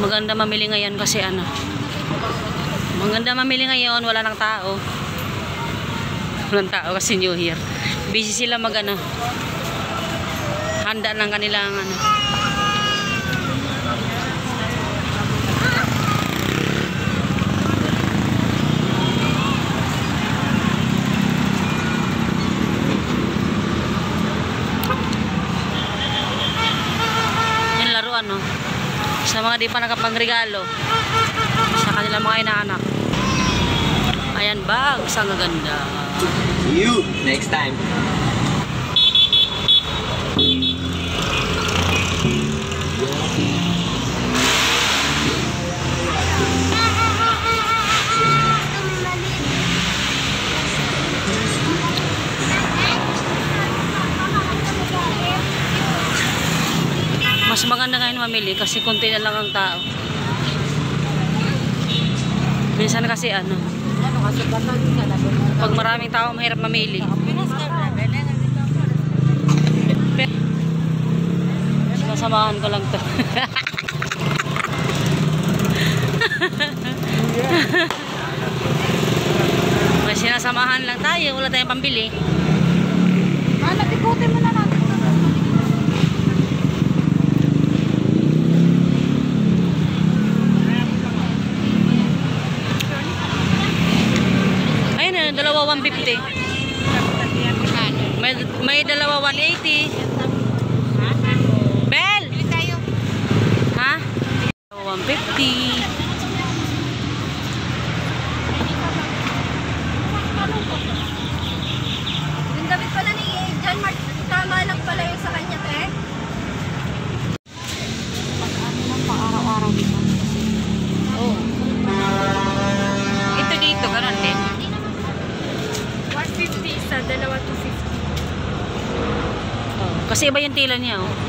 Maganda mamili ngayon kasi ano. Maganda mamili ngayon, wala nang tao. Walang tao kasi New Year. Busy sila mag ano. Handa ng kanilang ano. Yung laruan no. Sa mga di pa nakapangregalo sa kanilang mga inaanak. Ayan, bags ang gaganda. You next time. Mas maganda ngayon mamili kasi konti na lang ang tao. Minsan kasi ano, pag maraming tao mahirap mamili. Sinasamahan ko lang to. May sinasamahan lang tayo, wala tayong pambili. Ikutin mo na natin. Dalawa 150. May dalawa 180. Bel! Bili tayo. Ha? 150. Yung damit pala ni John Mark, tama lang pala yung sa kanya, te. Pag-ano lang pang-araw-araw dito. Oh. Ito dito, ganun din. 150 sa dalawa 250. Oh, kasi iba yung tila niya, oh.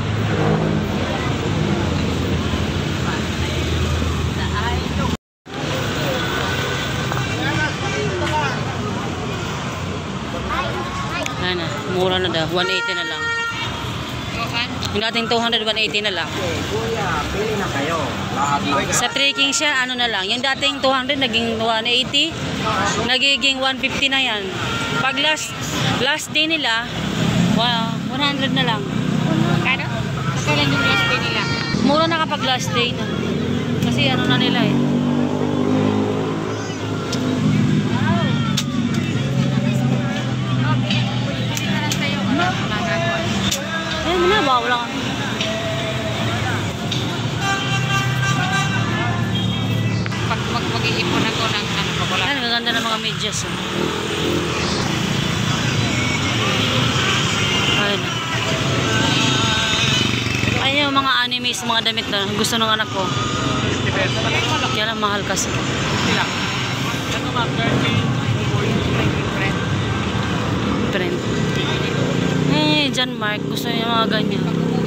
Ayan na, mura na daw. 180 na lang. Yung dating 200, 180 na lang. Kuya, pili na kayo. Sa trekking siya, ano na lang. Yung dating 200, naging 180. Nagiging 150 na yan. Pag last day nila, 100 na lang. Kano? Kailan yung last day nila? Mura na kapag last day na. Kasi ano na nila eh. Bili na lang tayo. Ayun mo na, bawala ka. Pag mag-iipon ako ng ano pa wala. Ayan, maganda ng mga medyas. Oh. Ayun. Ayun yung mga animes, mga damit na gusto ng anak ko. Kaya lang mahal kasi. Print. Eh, John Mark, gusto niya mga ganyan.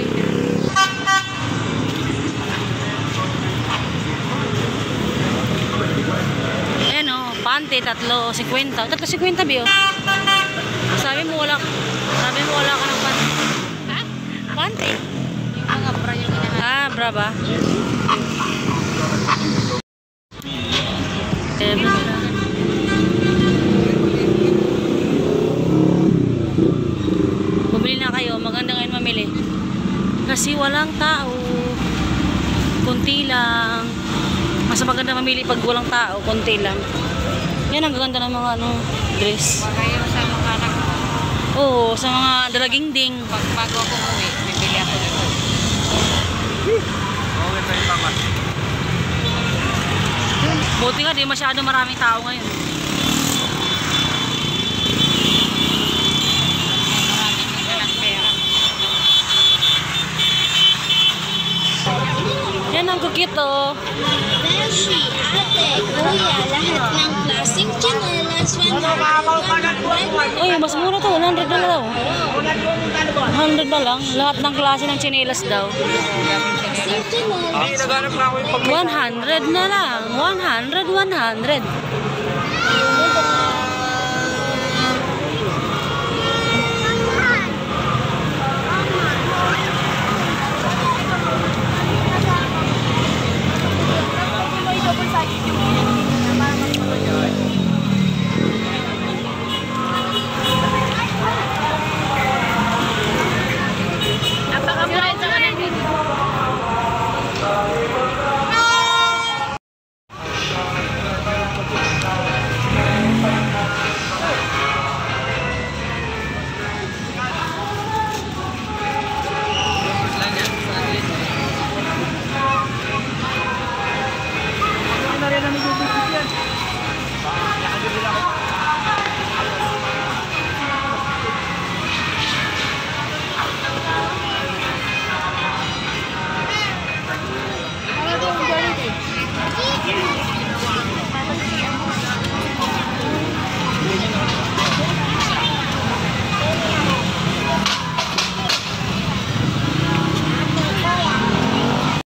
Ayan o, panty, 3.50. 3.50 biyo. Sabi mo wala ka ng panty. Ha? Panty? Yung mga bra yung inahan. Ah, bra ba? Bumili na kayo, maganda ngayon mamili. Kasi walang tao. Kunti lang. Mas maganda mamili pag walang tao, kunti lang. Yan ang gaganda ng mga ano, dress. Kayo sa mga anak ko. Oo, sa mga dalaginding. Pag bago ako uwi, bibili ako nito. Buti nga, di masyado maraming tao ngayon. Maraming magkalang pera. Yan ang cute oh. Beshi, ate, kuya, lahat ng plastic chinelas, 100 Uy, mas mura to. 100 na daw. 100 na lang. Lahat ng klase ng tsinelas daw. plastic chinelas. 100 na lang. 100.